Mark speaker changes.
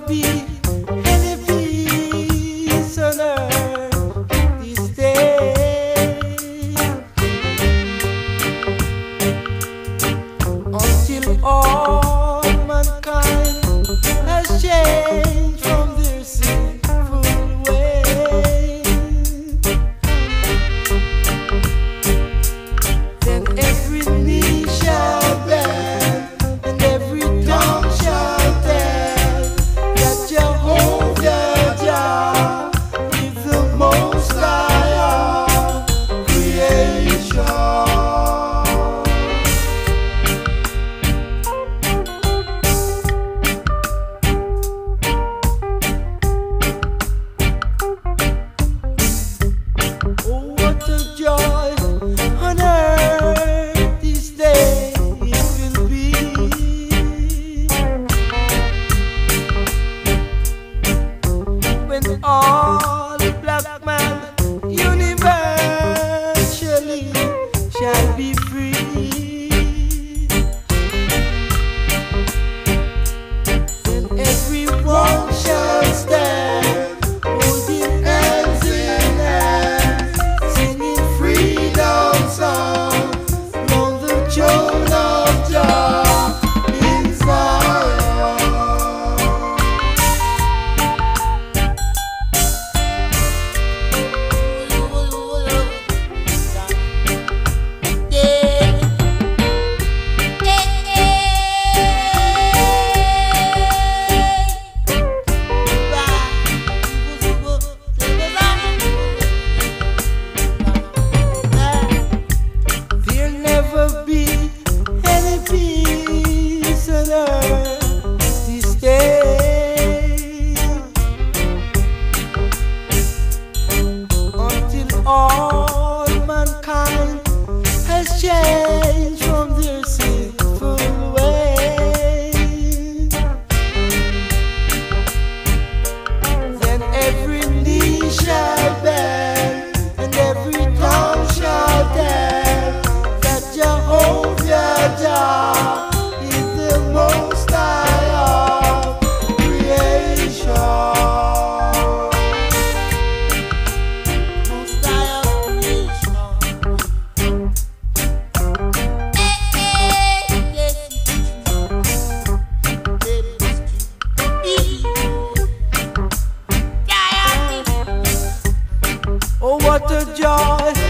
Speaker 1: be any peace on earth this day until all mankind has changed from their sinful way. Then every knee shall bend and every tongue shall tell that Jehovah Jah is the most high of creation. Oh, what a joy on earth this day it will be, when all black man universally shall be free. Then everyone shall stand holding hands in hands, singing freedom songs round the throne of Jah in Zion. There'll never be any peace on earth this day until all mankind has changed from their sinful way. Then every knee shall bend and every tongue shall tell that Jehovah Jah is the most high of creation. Most high of creation. Oh, what a joy